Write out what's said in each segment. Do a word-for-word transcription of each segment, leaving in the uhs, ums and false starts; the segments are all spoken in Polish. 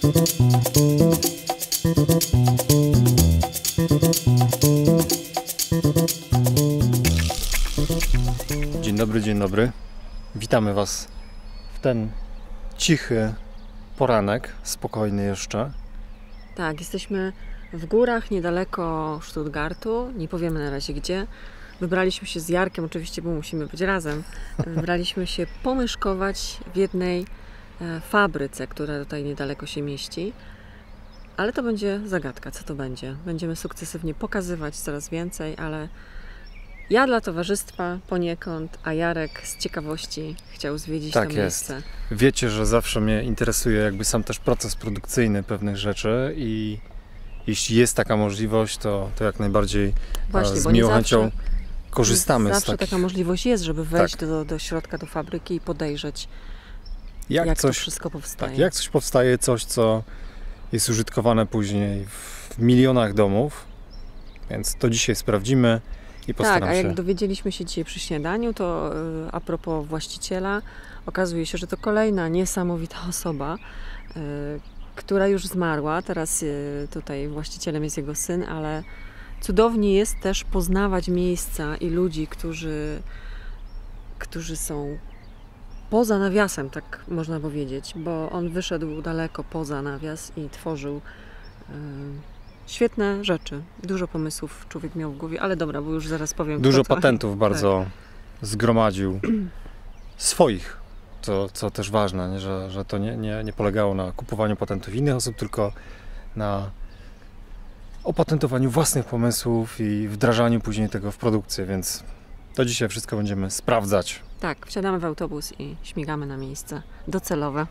Dzień dobry, dzień dobry. Witamy Was w ten cichy poranek, spokojny jeszcze. Tak, jesteśmy w górach niedaleko Stuttgartu, nie powiemy na razie gdzie. Wybraliśmy się z Jarkiem, oczywiście, bo musimy być razem. Wybraliśmy się pomyszkować w jednej fabryce, która tutaj niedaleko się mieści. Ale to będzie zagadka, co to będzie. Będziemy sukcesywnie pokazywać coraz więcej, ale ja dla towarzystwa poniekąd, a Jarek z ciekawości chciał zwiedzić Tak to jest. miejsce. Wiecie, że zawsze mnie interesuje jakby sam też proces produkcyjny pewnych rzeczy i jeśli jest taka możliwość, to, to jak najbardziej Właśnie, z bo nie miłą zawsze, chęcią korzystamy zawsze z takich... taka możliwość jest, żeby wejść Tak. do, do środka, do fabryki i podejrzeć, jak, jak coś, to wszystko powstaje. tak, jak coś powstaje, coś co jest użytkowane później w milionach domów, więc to dzisiaj sprawdzimy i postaram Tak, a się... jak dowiedzieliśmy się dzisiaj przy śniadaniu, to y, a propos właściciela, okazuje się, że to kolejna niesamowita osoba, y, która już zmarła. Teraz y, tutaj właścicielem jest jego syn, ale cudownie jest też poznawać miejsca i ludzi, którzy, którzy są poza nawiasem, tak można powiedzieć, bo on wyszedł daleko poza nawias i tworzył y, świetne rzeczy. Dużo pomysłów człowiek miał w głowie, ale dobra, bo już zaraz powiem. Dużo kto to. patentów bardzo tak. zgromadził swoich, co, co też ważne, nie? Że, że to nie, nie, nie polegało na kupowaniu patentów innych osób, tylko na opatentowaniu własnych pomysłów i wdrażaniu później tego w produkcję, więc to dzisiaj wszystko będziemy sprawdzać. Tak, wsiadamy w autobus i śmigamy na miejsce docelowe.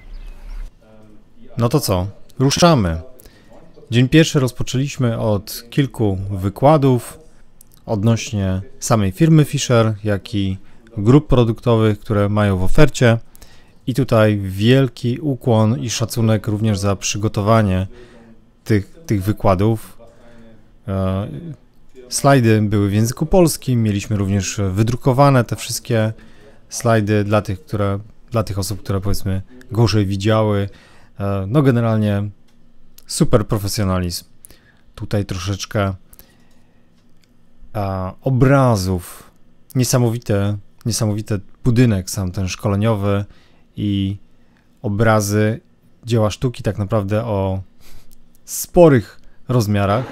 No to co? Ruszamy. Dzień pierwszy rozpoczęliśmy od kilku wykładów odnośnie samej firmy Fischer, jak i grup produktowych, które mają w ofercie. I tutaj wielki ukłon i szacunek również za przygotowanie tych, tych wykładów. E, slajdy były w języku polskim, mieliśmy również wydrukowane te wszystkie slajdy dla tych, które, dla tych osób, które powiedzmy gorzej widziały. E, no generalnie super profesjonalizm. Tutaj troszeczkę a, obrazów. Niesamowite, niesamowity budynek sam ten szkoleniowy i obrazy dzieła sztuki tak naprawdę o sporych rozmiarach.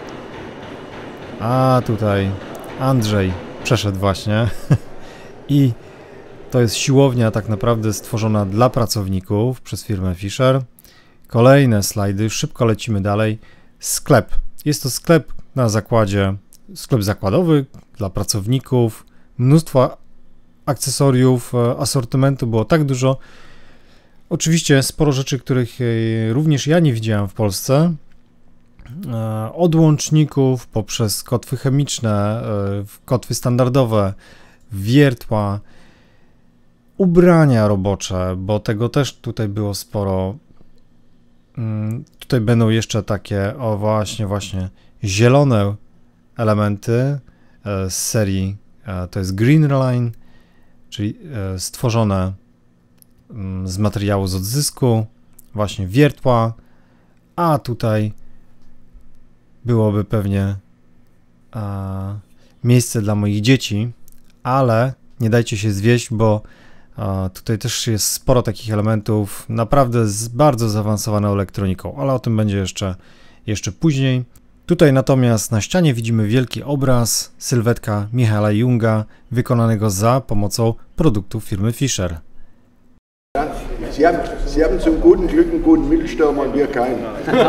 A tutaj Andrzej przeszedł właśnie i to jest siłownia tak naprawdę stworzona dla pracowników przez firmę Fischer. Kolejne slajdy, szybko lecimy dalej. Sklep. Jest to sklep na zakładzie, sklep zakładowy dla pracowników. Mnóstwo akcesoriów, asortymentu było tak dużo. Oczywiście sporo rzeczy, których również ja nie widziałem w Polsce. Od łączników poprzez kotwy chemiczne, kotwy standardowe, wiertła, ubrania robocze, bo tego też tutaj było sporo. Tutaj będą jeszcze takie, o właśnie, właśnie zielone elementy z serii, to jest Green Line, czyli stworzone z materiału z odzysku, właśnie wiertła, a tutaj byłoby pewnie a, miejsce dla moich dzieci, ale nie dajcie się zwieść, bo a, tutaj też jest sporo takich elementów, naprawdę z bardzo zaawansowaną elektroniką, ale o tym będzie jeszcze, jeszcze później. Tutaj natomiast na ścianie widzimy wielki obraz, sylwetka Michaela Junga, wykonanego za pomocą produktów firmy Fischer. Sie haben, Sie haben zum guten Glück einen guten Mittelstürmer und wir keinen.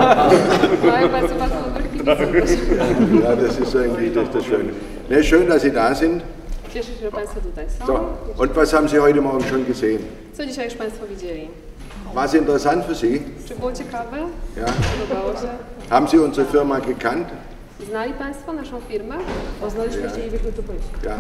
Ja, das ist eigentlich das, das Schöne. Ne, schön, dass Sie da sind. Cieszę się, że Państwo tutaj są. So, und was haben Sie heute Morgen schon gesehen? Co dzisiaj już Państwo widzieli? War es interessant für Sie? Czy było ciekawe? Ja. Podobało się? Haben Sie unsere Firma gekannt? Znali Państwo naszą firmę? Poznaliśmy się i wykluczyliśmy. Ja.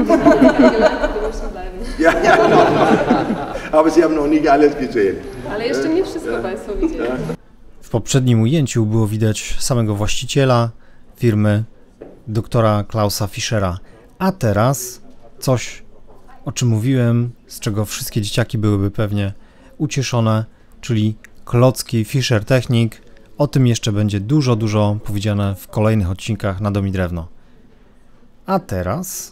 Ja. Ja, ja. Aber Sie haben noch nicht alles gesehen. Ale jeszcze nie wszystko Państwo widzieli. W poprzednim ujęciu było widać samego właściciela firmy, doktora Klausa Fischera. A teraz coś, o czym mówiłem, z czego wszystkie dzieciaki byłyby pewnie ucieszone, czyli klocki Fischer Technik. O tym jeszcze będzie dużo, dużo powiedziane w kolejnych odcinkach na Dom i Drewno. A teraz...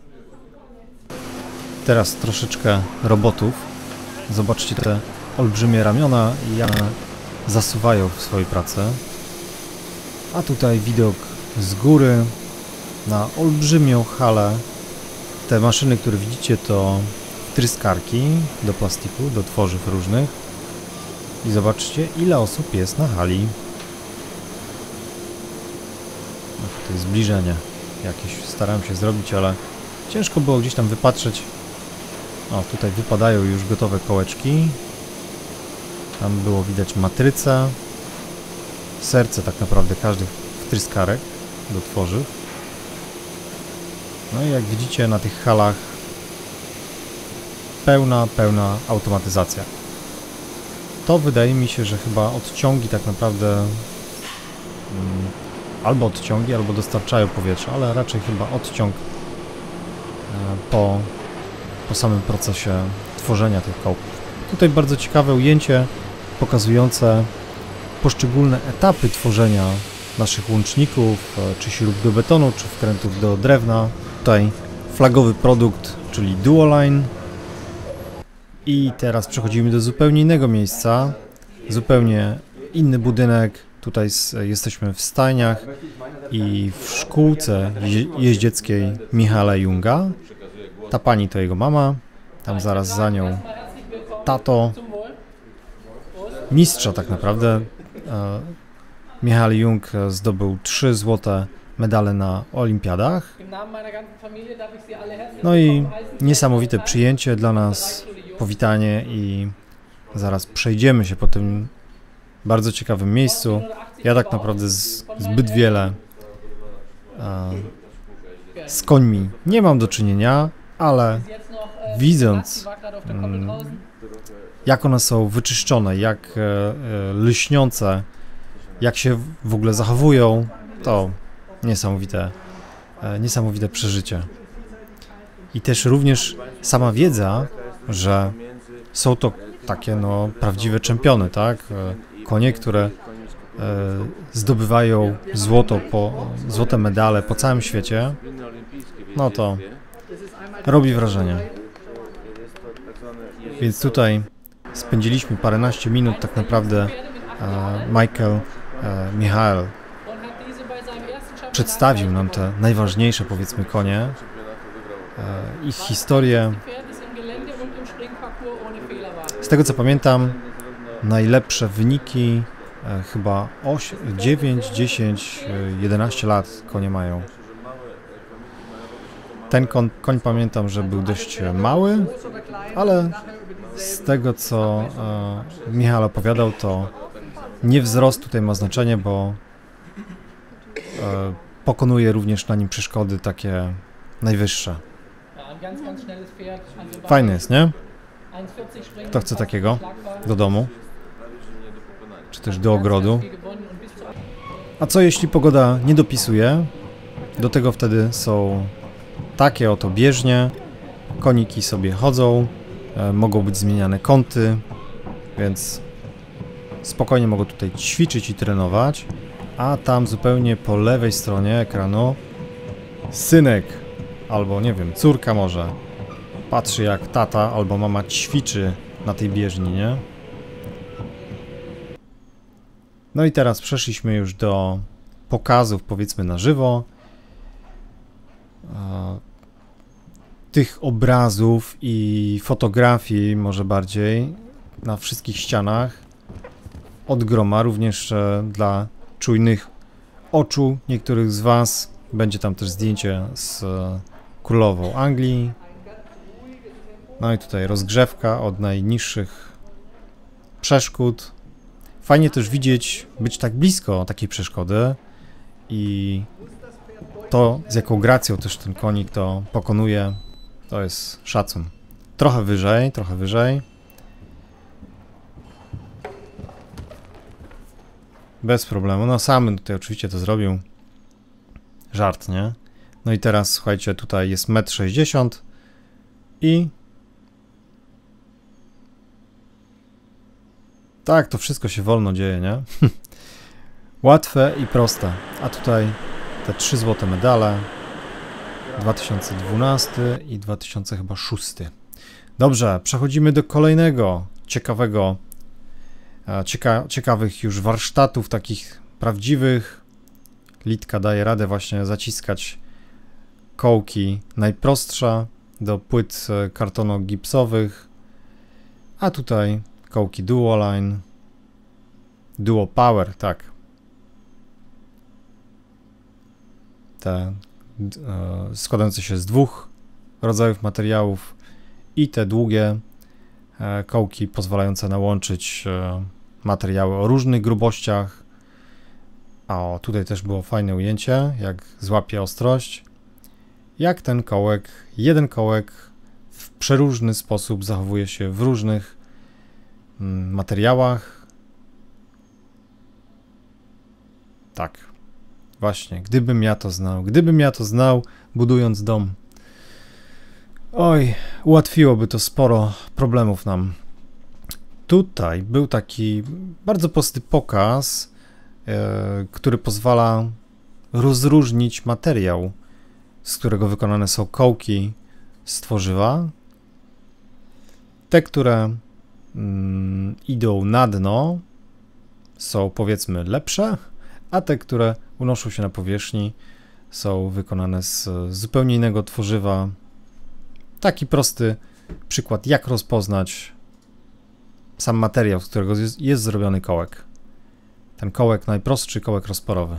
Teraz troszeczkę robotów. Zobaczcie te olbrzymie ramiona i jak zasuwają w swojej pracy. A tutaj widok z góry na olbrzymią halę. Te maszyny, które widzicie, to tryskarki do plastiku, do tworzyw różnych. I zobaczcie, ile osób jest na hali. No, tutaj zbliżenie jakieś starałem się zrobić, ale ciężko było gdzieś tam wypatrzeć. O, tutaj wypadają już gotowe kołeczki. Tam było widać matrycę. Serce tak naprawdę każdych wtryskarek do tworzyw. No i jak widzicie na tych halach pełna, pełna automatyzacja. To wydaje mi się, że chyba odciągi tak naprawdę um, albo odciągi, albo dostarczają powietrza, ale raczej chyba odciąg e, po, po samym procesie tworzenia tych kołków. Tutaj bardzo ciekawe ujęcie pokazujące poszczególne etapy tworzenia naszych łączników, czy śrub do betonu, czy wkrętów do drewna. Tutaj flagowy produkt, czyli Duoline. I teraz przechodzimy do zupełnie innego miejsca, zupełnie inny budynek. Tutaj jesteśmy w stajniach i w szkółce jeździeckiej Michaela Junga. Ta pani to jego mama, tam zaraz za nią tato, mistrza tak naprawdę. Michael Jung zdobył trzy złote medale na olimpiadach. No i niesamowite przyjęcie dla nas, powitanie i zaraz przejdziemy się po tym bardzo ciekawym miejscu. Ja tak naprawdę z, zbyt wiele e, z końmi nie mam do czynienia, ale widząc mm, jak one są wyczyszczone, jak e, e, lśniące, jak się w ogóle zachowują, to niesamowite, e, niesamowite przeżycie. I też również sama wiedza, że są to takie no prawdziwe czempiony, tak? E, konie, które e, zdobywają złoto po, złote medale po całym świecie, no to robi wrażenie. Więc tutaj spędziliśmy paręnaście minut tak naprawdę e, Michael, e, Michael przedstawił nam te najważniejsze, powiedzmy, konie, e, ich historię. Z tego co pamiętam, najlepsze wyniki e, chyba osiem, dziewięć, dziesięć, jedenaście lat konie mają. Ten koń, koń pamiętam, że był dość mały, ale z tego co e, Michał opowiadał, to nie wzrost tutaj ma znaczenie, bo e, pokonuje również na nim przeszkody takie najwyższe. Fajny jest, nie? Kto chce takiego do domu? Czy też do ogrodu? A co jeśli pogoda nie dopisuje? Do tego wtedy są takie oto bieżnie. Koniki sobie chodzą, e, mogą być zmieniane kąty, więc spokojnie mogą tutaj ćwiczyć i trenować. A tam zupełnie po lewej stronie ekranu synek, albo nie wiem, córka może, patrzy jak tata albo mama ćwiczy na tej bieżni, nie? No i teraz przeszliśmy już do pokazów, powiedzmy, na żywo. Tych obrazów i fotografii może bardziej na wszystkich ścianach od groma, również dla czujnych oczu niektórych z Was. Będzie tam też zdjęcie z królową Anglii. No i tutaj rozgrzewka od najniższych przeszkód. Fajnie też widzieć, być tak blisko takiej przeszkody i to, z jaką gracją też ten konik to pokonuje, to jest szacun. Trochę wyżej, trochę wyżej. Bez problemu. No sam tutaj oczywiście to zrobił. Żart, nie? No i teraz słuchajcie, tutaj jest metr sześćdziesiąt i Tak, to wszystko się wolno dzieje, nie? Łatwe i proste. A tutaj te trzy złote medale. dwa tysiące dwunasty i dwa tysiące szósty. Dobrze, przechodzimy do kolejnego ciekawego, cieka ciekawych już warsztatów, takich prawdziwych. Litka daje radę właśnie zaciskać kołki najprostsze do płyt kartono-gipsowych, a tutaj kołki Duoline, Duo Power, tak. Te e, składające się z dwóch rodzajów materiałów i te długie e, kołki pozwalające nałączyć e, materiały o różnych grubościach. A o, tutaj też było fajne ujęcie, jak złapie ostrość. Jak ten kołek, jeden kołek w przeróżny sposób zachowuje się w różnych mm, materiałach. Tak, właśnie, gdybym ja to znał, gdybym ja to znał, budując dom. Oj, ułatwiłoby to sporo problemów nam. Tutaj był taki bardzo prosty pokaz, e, który pozwala rozróżnić materiał, z którego wykonane są kołki z tworzywa. Te, które mm, idą na dno, są powiedzmy lepsze, a te, które unoszą się na powierzchni, są wykonane z zupełnie innego tworzywa. Taki prosty przykład, jak rozpoznać sam materiał, z którego jest, jest zrobiony kołek. Ten kołek najprostszy, kołek rozporowy.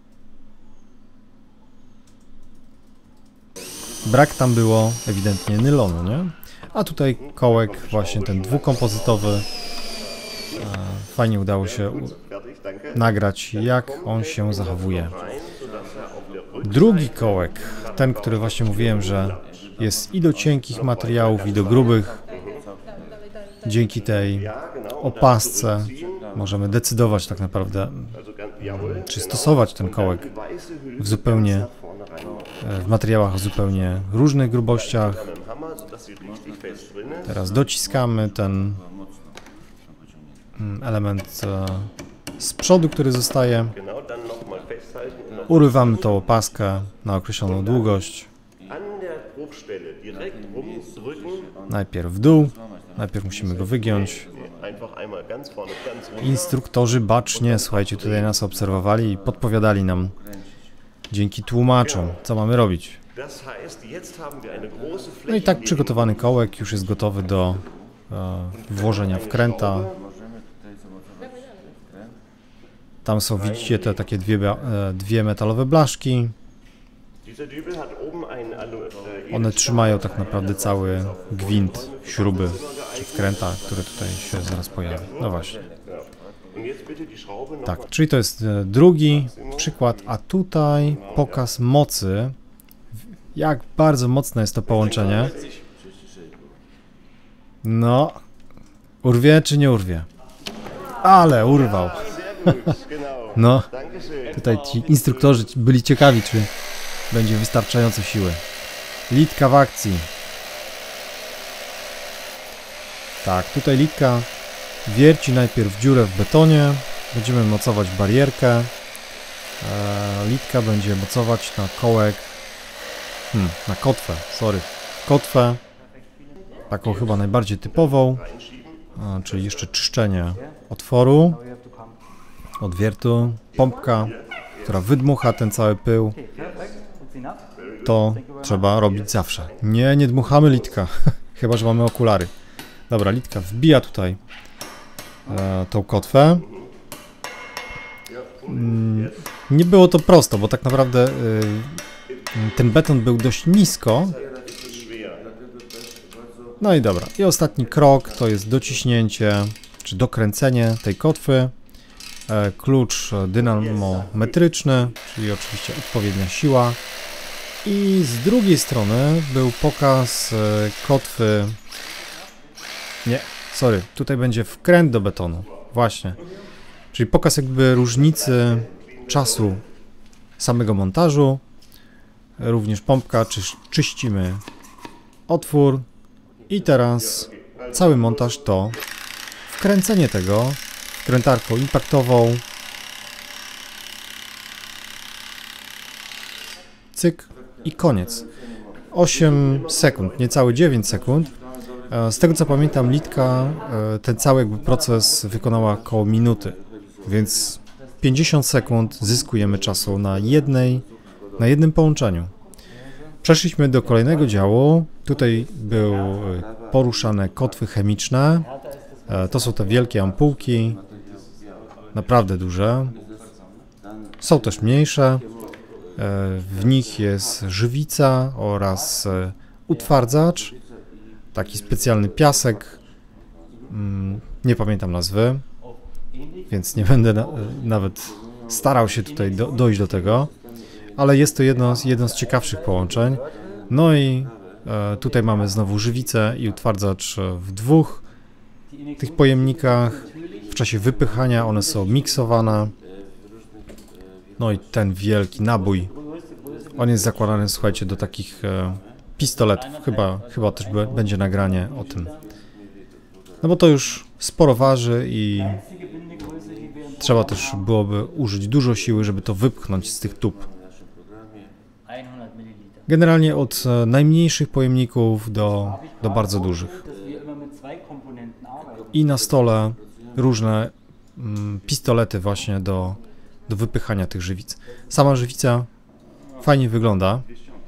Brak tam było ewidentnie nylonu, nie? A tutaj kołek właśnie ten dwukompozytowy. Fajnie udało się nagrać, jak on się zachowuje. Drugi kołek, ten, który właśnie mówiłem, że jest i do cienkich materiałów, i do grubych. Dzięki tej opasce możemy decydować tak naprawdę, czy stosować ten kołek w zupełnie w materiałach o zupełnie różnych grubościach. Teraz dociskamy ten element z przodu, który zostaje. Urywamy tą opaskę na określoną długość. Najpierw w dół. Najpierw musimy go wygiąć. Instruktorzy bacznie, słuchajcie, tutaj nas obserwowali i podpowiadali nam dzięki tłumaczom, co mamy robić. No i tak przygotowany kołek już jest gotowy do e, włożenia wkręta. Tam są, widzicie, te takie dwie, e, dwie metalowe blaszki. One trzymają tak naprawdę cały gwint śruby czy wkręta, który tutaj się zaraz pojawi. No właśnie. Tak, czyli to jest drugi przykład, a tutaj pokaz mocy. Jak bardzo mocne jest to połączenie. No, urwie czy nie urwie? Ale urwał. No, tutaj ci instruktorzy byli ciekawi, czy będzie wystarczająco siły. Litka w akcji. Tak, tutaj litka wierci najpierw dziurę w betonie. Będziemy mocować barierkę. Eee, litka będzie mocować na kołek. Hmm, na kotwę, sorry. Kotwę. Taką chyba najbardziej typową. A, czyli jeszcze czyszczenie otworu. Odwiertu. Pompka, która wydmucha ten cały pył. To trzeba robić zawsze. Nie, nie dmuchamy litka. Chyba że mamy okulary. Dobra, litka wbija tutaj e, tą kotwę. Mm, nie było to prosto, bo tak naprawdę e, ten beton był dość nisko. No i dobra. I ostatni krok to jest dociśnięcie, czy dokręcenie tej kotwy. E, klucz dynamometryczny, czyli oczywiście odpowiednia siła. I z drugiej strony był pokaz e, kotwy. Nie, sorry, tutaj będzie wkręt do betonu. Właśnie. Czyli pokaz jakby różnicy czasu samego montażu. Również pompka, czy, czyścimy otwór. I teraz cały montaż to wkręcenie tego skrętarką impaktową. Cyk i koniec. osiem sekund, niecałe dziewięć sekund. Z tego co pamiętam, Litka ten cały jakby proces wykonała około minuty, więc pięćdziesiąt sekund zyskujemy czasu na jednej, na jednym połączeniu. Przeszliśmy do kolejnego działu. Tutaj były poruszane kotwy chemiczne. To są te wielkie ampułki, naprawdę duże. Są też mniejsze. W nich jest żywica oraz utwardzacz, taki specjalny piasek, nie pamiętam nazwy, więc nie będę na, nawet starał się tutaj do, dojść do tego, ale jest to jedno, jedno z ciekawszych połączeń. No i e, tutaj mamy znowu żywicę i utwardzacz w dwóch tych pojemnikach. W czasie wypychania one są miksowane. No i ten wielki nabój, on jest zakładany, słuchajcie, do takich e, pistoletów. Chyba, chyba też b- będzie nagranie o tym. No bo to już sporo waży i trzeba też byłoby użyć dużo siły, żeby to wypchnąć z tych tub. Generalnie od e, najmniejszych pojemników do, do bardzo dużych. I na stole różne mm, pistolety właśnie do, do wypychania tych żywic. Sama żywica fajnie wygląda.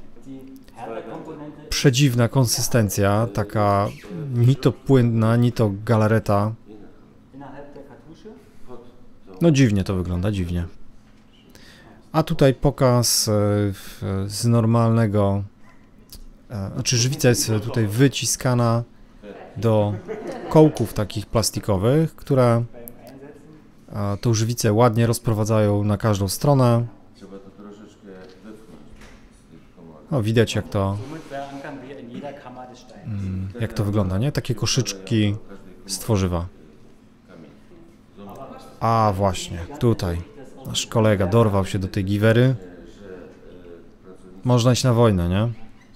Przedziwna konsystencja, taka ni to płynna, ni to galareta. No dziwnie to wygląda, dziwnie. A tutaj pokaz e, z normalnego, e, znaczy żywica jest tutaj wyciskana do kołków takich plastikowych, które e, tą żywicę ładnie rozprowadzają na każdą stronę. No, widać jak to, mm, jak to wygląda, nie? Takie koszyczki z tworzywa. A właśnie, tutaj nasz kolega dorwał się do tej giwery. Można iść na wojnę, nie?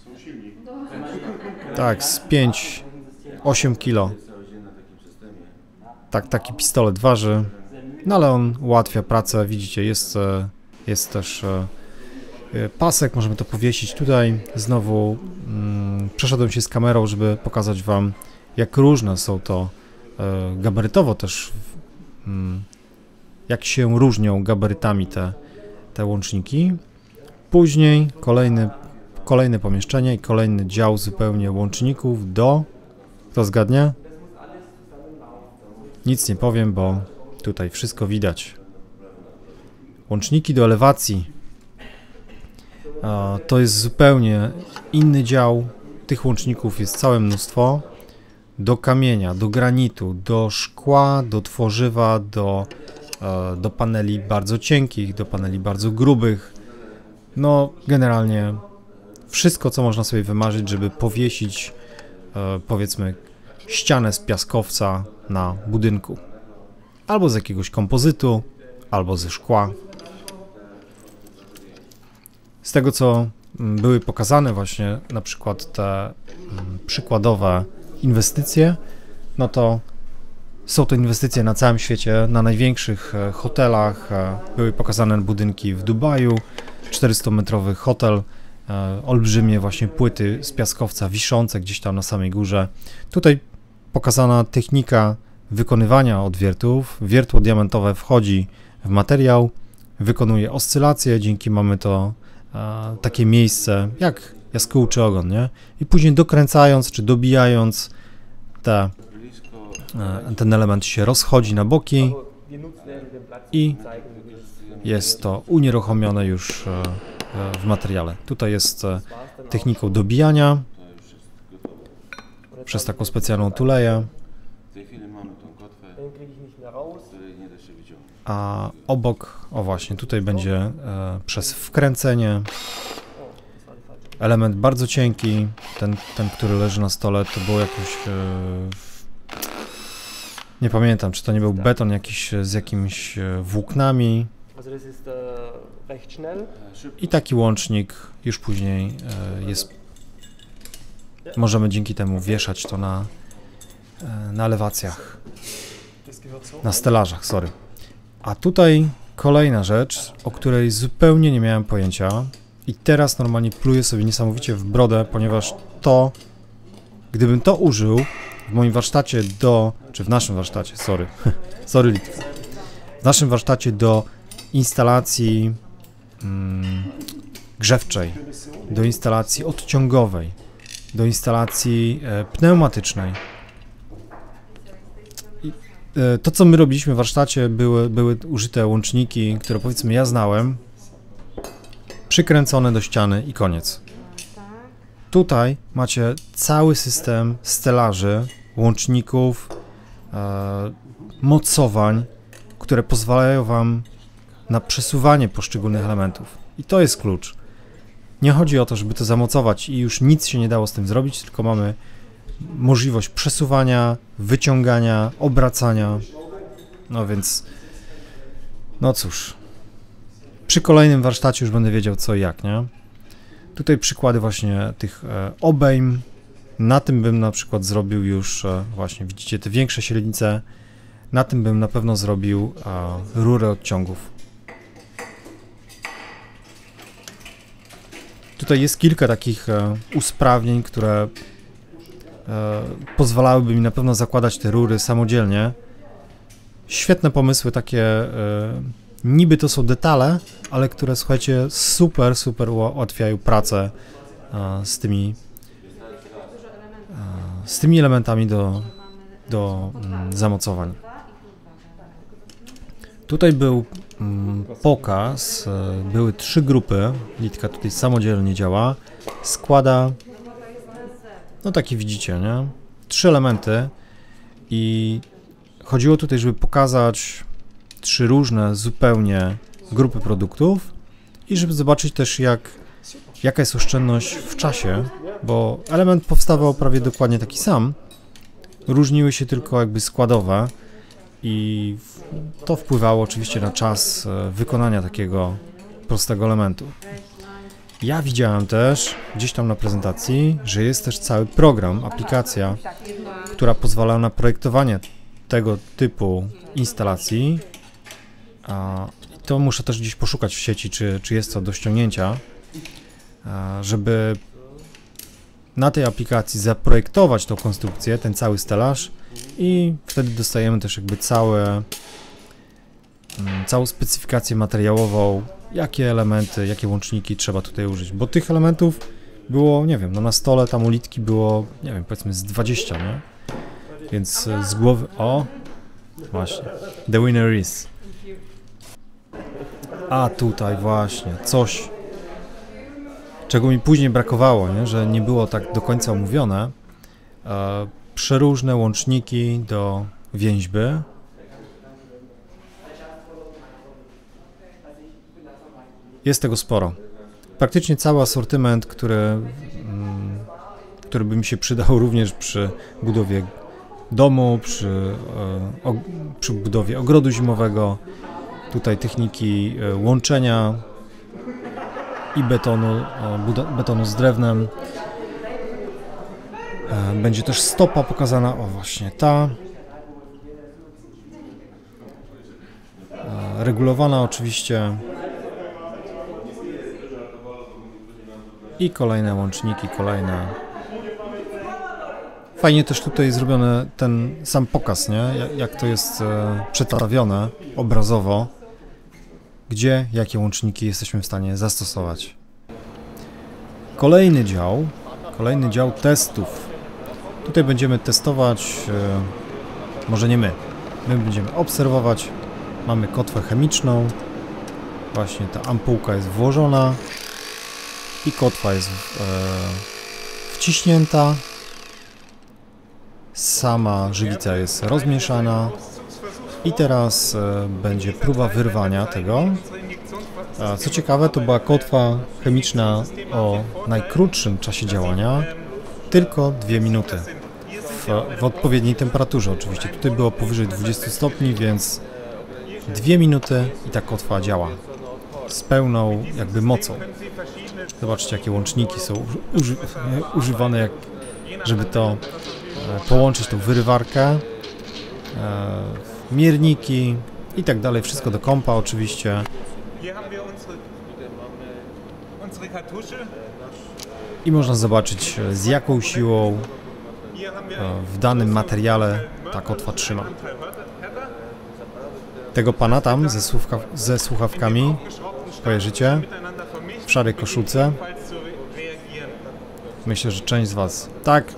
Tak, z pięć osiem kilo. Tak, taki pistolet waży. No ale on ułatwia pracę, widzicie, jest, jest też pasek, możemy to powiesić tutaj. Znowu mm, przeszedłem się z kamerą, żeby pokazać wam, jak różne są to e, gabarytowo też, mm, jak się różnią gabarytami te, te łączniki. Później kolejny, kolejne pomieszczenie i kolejny dział zupełnie łączników do... Kto zgadnie? Nic nie powiem, bo tutaj wszystko widać. Łączniki do elewacji. To jest zupełnie inny dział. Tych łączników jest całe mnóstwo. Do kamienia, do granitu, do szkła, do tworzywa, do, do paneli bardzo cienkich, do paneli bardzo grubych. No, generalnie wszystko, co można sobie wymarzyć, żeby powiesić, powiedzmy, ścianę z piaskowca na budynku. Albo z jakiegoś kompozytu, albo ze szkła. Z tego, co były pokazane właśnie na przykład te przykładowe inwestycje, no to są to inwestycje na całym świecie, na największych hotelach. Były pokazane budynki w Dubaju, czterystometrowy hotel, olbrzymie właśnie płyty z piaskowca wiszące gdzieś tam na samej górze. Tutaj pokazana technika wykonywania odwiertów. Wiertło diamentowe wchodzi w materiał, wykonuje oscylacje, dzięki mamy to e, takie miejsce jak jaskółczy ogon, nie? I później dokręcając czy dobijając te, e, ten element się rozchodzi na boki i jest to unieruchomione już e, w materiale. Tutaj jest e, techniką dobijania przez taką specjalną tuleję. A obok, o właśnie, tutaj będzie e, przez wkręcenie element bardzo cienki, ten, ten, który leży na stole, to był jakoś, e, nie pamiętam, czy to nie był beton jakiś z jakimiś włóknami. I taki łącznik już później e, jest, możemy dzięki temu wieszać to na, e, na elewacjach. Na stelażach, sorry. A tutaj kolejna rzecz, o której zupełnie nie miałem pojęcia i teraz normalnie pluję sobie niesamowicie w brodę, ponieważ to, gdybym to użył w moim warsztacie do, czy w naszym warsztacie, sorry, sorry Litwa, w naszym warsztacie do instalacji mm, grzewczej, do instalacji odciągowej, do instalacji e, pneumatycznej. I, e, to, co my robiliśmy w warsztacie, były, były użyte łączniki, które powiedzmy ja znałem, przykręcone do ściany i koniec. Tutaj macie cały system stelaży, łączników, e, mocowań, które pozwalają Wam na przesuwanie poszczególnych elementów. I to jest klucz. Nie chodzi o to, żeby to zamocować i już nic się nie dało z tym zrobić, tylko mamy możliwość przesuwania, wyciągania, obracania. No więc, no cóż, przy kolejnym warsztacie już będę wiedział co i jak, nie? Tutaj przykłady właśnie tych e, obejm. Na tym bym na przykład zrobił już, e, właśnie widzicie te większe średnice, na tym bym na pewno zrobił e, rurę odciągów. Tutaj jest kilka takich e, usprawnień, które e, pozwalałyby mi na pewno zakładać te rury samodzielnie. Świetne pomysły, takie e, niby to są detale, ale które, słuchajcie, super, super ułatwiają pracę e, z tymi e, z tymi elementami do, do mm, zamocowań. Tutaj był mm, pokaz, e, były trzy grupy, Litka tutaj samodzielnie działa, składa, no taki widzicie, nie? Trzy elementy i chodziło tutaj, żeby pokazać trzy różne zupełnie grupy produktów i żeby zobaczyć też jak, jaka jest oszczędność w czasie, bo element powstawał prawie dokładnie taki sam, różniły się tylko jakby składowe i to wpływało oczywiście na czas wykonania takiego prostego elementu. Ja widziałem też gdzieś tam na prezentacji, że jest też cały program, aplikacja, która pozwala na projektowanie tego typu instalacji. A to muszę też gdzieś poszukać w sieci, czy, czy jest to do ściągnięcia, żeby na tej aplikacji zaprojektować tą konstrukcję, ten cały stelaż i wtedy dostajemy też jakby całe, całą specyfikację materiałową, jakie elementy, jakie łączniki trzeba tutaj użyć, bo tych elementów było, nie wiem, no na stole tam u Litki było, nie wiem, powiedzmy z dwadzieścia, nie? Więc z głowy, o, właśnie, the winner is. A tutaj właśnie, coś, czego mi później brakowało, nie? Że nie było tak do końca omówione. E, przeróżne łączniki do więźby. Jest tego sporo. Praktycznie cały asortyment, który, mm, który by mi się przydał również przy budowie domu, przy, e, o, przy budowie ogrodu zimowego. Tutaj techniki łączenia i betonu, betonu z drewnem. Będzie też stopa pokazana, o właśnie ta. Regulowana oczywiście. I kolejne łączniki, kolejne. Fajnie też tutaj zrobiony ten sam pokaz, nie? Jak to jest przedstawione obrazowo. Gdzie, jakie łączniki jesteśmy w stanie zastosować. Kolejny dział, kolejny dział testów. Tutaj będziemy testować, e, może nie my, my będziemy obserwować. Mamy kotwę chemiczną, właśnie ta ampułka jest włożona i kotwa jest e, wciśnięta. Sama żywica jest rozmieszana. I teraz e, będzie próba wyrwania tego. A co ciekawe, to była kotwa chemiczna o najkrótszym czasie działania, tylko dwie minuty. W, w odpowiedniej temperaturze oczywiście. Tutaj było powyżej dwudziestu stopni, więc dwie minuty i ta kotwa działa z pełną jakby mocą. Zobaczcie, jakie łączniki są uży używane, jak, żeby to e, połączyć tą wyrywarkę. E, mierniki i tak dalej, wszystko do kompa oczywiście. I można zobaczyć, z jaką siłą w danym materiale ta kotwa trzyma. Tego pana tam ze, słuchawka, ze słuchawkami, kojarzycie? W szarej koszulce. Myślę, że część z was tak.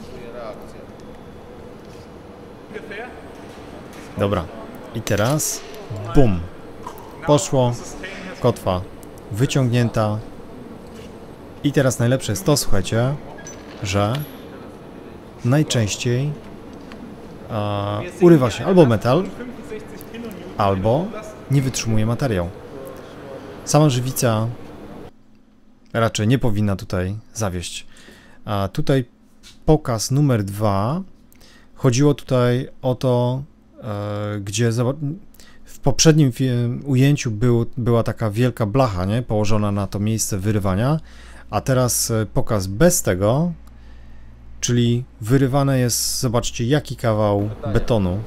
Dobra. I teraz bum. Poszło. Kotwa wyciągnięta. I teraz najlepsze jest to, słuchajcie, że najczęściej a, urywa się albo metal, albo nie wytrzymuje materiał. Sama żywica raczej nie powinna tutaj zawieść. A tutaj pokaz numer dwa. Chodziło tutaj o to, e, gdzie w poprzednim ujęciu był, była taka wielka blacha, nie? Położona na to miejsce wyrywania, a teraz pokaz bez tego, czyli wyrywane jest, zobaczcie, jaki kawał betonu.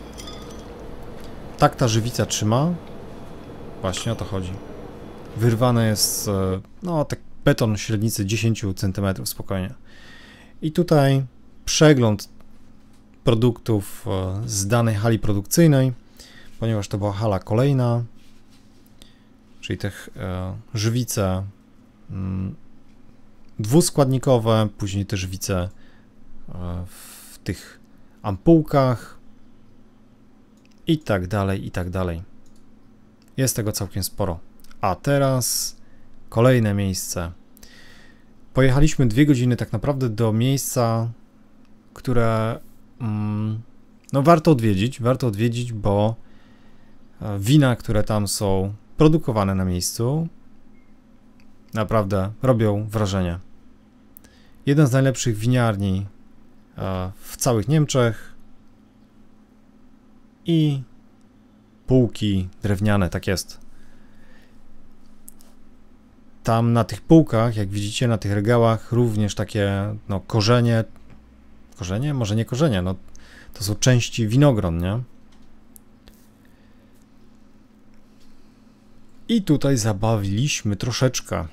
Tak ta żywica trzyma. Właśnie o to chodzi. Wyrwane jest, no, tak beton średnicy dziesięć centymetrów spokojnie. I tutaj przegląd produktów z danej hali produkcyjnej, ponieważ to była hala kolejna, czyli te e, żywice mm, dwuskładnikowe, później te żywice e, w tych ampułkach i tak dalej, i tak dalej. Jest tego całkiem sporo. A teraz kolejne miejsce. Pojechaliśmy dwie godziny tak naprawdę do miejsca, które mm, no warto odwiedzić, warto odwiedzić, bo wina, które tam są produkowane na miejscu, naprawdę robią wrażenie. Jeden z najlepszych winiarni w całych Niemczech i półki drewniane, tak jest. Tam na tych półkach, jak widzicie, na tych regałach również takie no, korzenie, korzenie? Może nie korzenie, no to są części winogron, nie? I tutaj zabawiliśmy troszeczkę.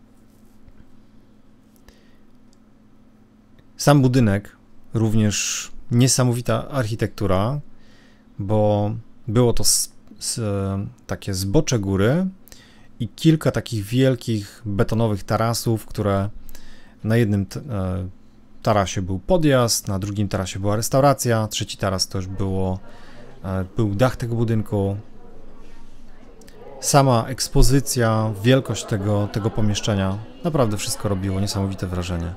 Sam budynek, również niesamowita architektura, bo było to z, z, takie zbocze góry i kilka takich wielkich betonowych tarasów, które na jednym tarasie był podjazd, na drugim tarasie była restauracja, trzeci taras to już było, był dach tego budynku. Sama ekspozycja, wielkość tego, tego pomieszczenia, naprawdę wszystko robiło niesamowite wrażenie.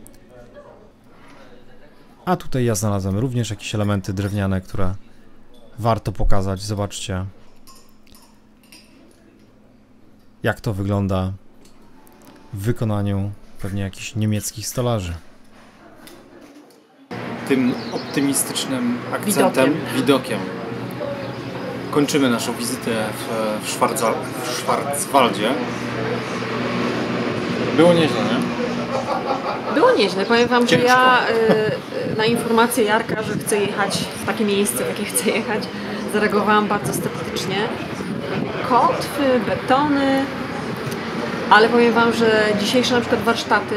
A tutaj ja znalazłem również jakieś elementy drewniane, które warto pokazać. Zobaczcie, jak to wygląda w wykonaniu pewnie jakichś niemieckich stolarzy. Tym optymistycznym akcentem, widokiem, widokiem kończymy naszą wizytę w, w, Schwarza, w Schwarzwaldzie. Było nieźle, nie? Było nieźle. Powiem wam, Ciężko. że ja y, na informację Jarka, że chcę jechać w takie miejsce, w jakie chcę jechać, zareagowałam bardzo sceptycznie. Kotwy, betony, ale powiem wam, że dzisiejsze na przykład warsztaty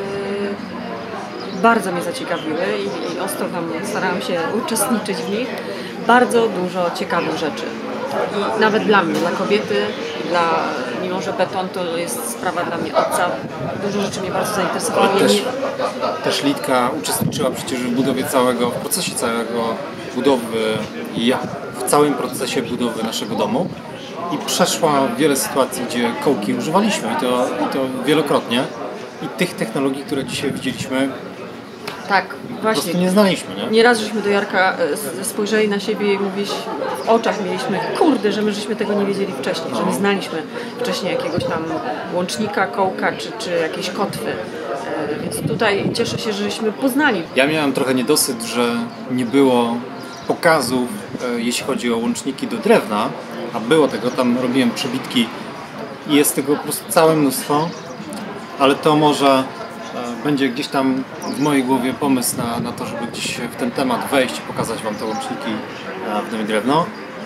y, bardzo mnie zaciekawiły i, i ostro tam starałam się uczestniczyć w nich. Bardzo dużo ciekawych rzeczy. I nawet dla mnie, dla kobiety, dla, mimo że beton to jest sprawa dla mnie obca, dużo rzeczy mnie bardzo zainteresowało. Ale też, też Litka uczestniczyła przecież w budowie całego, w procesie całego budowy, ja, w całym procesie budowy naszego domu i przeszła wiele sytuacji, gdzie kołki używaliśmy i to, i to wielokrotnie. I tych technologii, które dzisiaj widzieliśmy, tak, właśnie. Po prostu nie znaliśmy, nie? Nieraz żeśmy do Jarka spojrzeli na siebie i mówić, w oczach mieliśmy, kurde, że my żeśmy tego nie wiedzieli wcześniej, no. że nie znaliśmy wcześniej jakiegoś tam łącznika, kołka czy, czy jakiejś kotwy. Więc tutaj cieszę się, żeśmy poznali. Ja miałem trochę niedosyt, że nie było pokazów, jeśli chodzi o łączniki do drewna, a było tego, tam robiłem przebitki i jest tego po prostu całe mnóstwo, ale to może będzie gdzieś tam w mojej głowie pomysł na, na to, żeby gdzieś w ten temat wejść i pokazać wam te łączniki w Domy Drewno.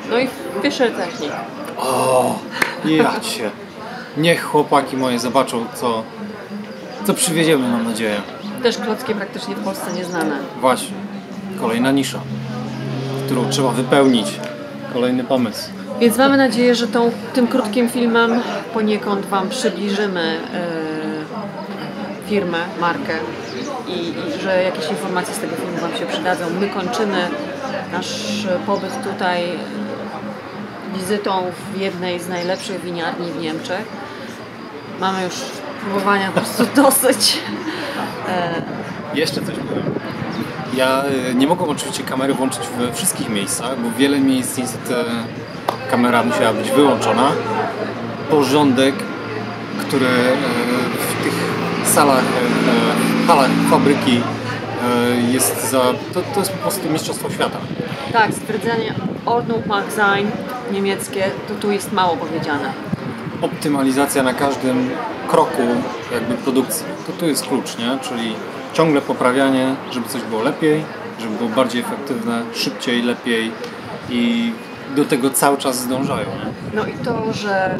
No i Fisher Technik. O, ja cię. Niech chłopaki moje zobaczą, co, co przywieziemy, mam nadzieję. Też klocki praktycznie w Polsce nieznane. Właśnie. Kolejna nisza, którą trzeba wypełnić. Kolejny pomysł. Więc mamy nadzieję, że tą, tym krótkim filmem poniekąd Wam przybliżymy yy, firmę, markę i, i że jakieś informacje z tego filmu Wam się przydadzą. My kończymy nasz pobyt tutaj wizytą w jednej z najlepszych winiarni w Niemczech. Mamy już próbowania po prostu dosyć. Jeszcze coś powiem. Ja y, nie mogłem oczywiście kamery włączyć we wszystkich miejscach, bo wiele miejsc niestety kamera musiała być wyłączona. Porządek, który y, w tych salach, y, halach fabryki y, jest za... To, to jest po prostu mistrzostwo świata. Tak, stwierdzenie Ordnung macht sein niemieckie, to tu jest mało powiedziane. Optymalizacja na każdym kroku jakby produkcji. To tu jest klucz, nie? Czyli ciągle poprawianie, żeby coś było lepiej, żeby było bardziej efektywne, szybciej, lepiej i do tego cały czas zdążają, nie? No i to, że,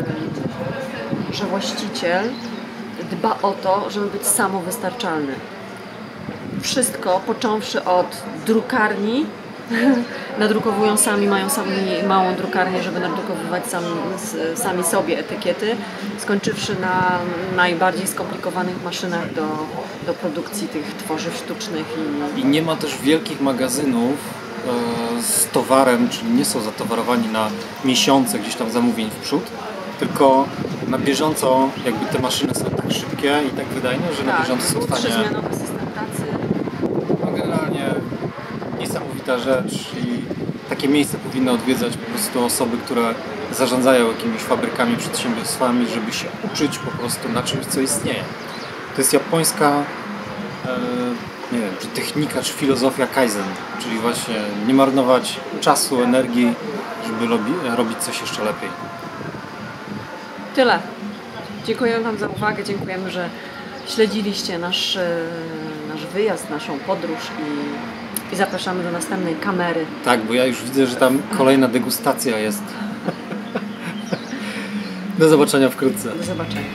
yy, że właściciel dba o to, żeby być samowystarczalny. Wszystko, począwszy od drukarni, nadrukowują sami, mają sami małą drukarnię, żeby nadrukowywać sami, sami sobie etykiety, skończywszy na najbardziej skomplikowanych maszynach do, do produkcji tych tworzyw sztucznych. I, I nie ma też wielkich magazynów e, z towarem, czyli nie są zatowarowani na miesiące gdzieś tam zamówień w przód, tylko na bieżąco jakby te maszyny są tak szybkie i tak wydajne, że tak, na bieżąco są w stanie... trzyzmianowy system pracy. No generalnie niesamowita rzecz i takie miejsce powinny odwiedzać po prostu osoby, które zarządzają jakimiś fabrykami, przedsiębiorstwami, żeby się uczyć po prostu na czymś, co istnieje. To jest japońska e, nie wiem, czy technika, czy filozofia Kaizen, czyli właśnie nie marnować czasu, energii, żeby robi, robić coś jeszcze lepiej. Tyle. Dziękujemy Wam za uwagę, dziękujemy, że śledziliście nasz, nasz wyjazd, naszą podróż i, i zapraszamy do następnej kamery. Tak, bo ja już widzę, że tam kolejna degustacja jest. Do zobaczenia wkrótce. Do zobaczenia.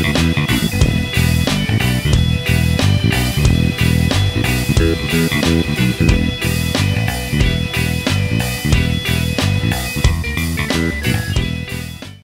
Thank you.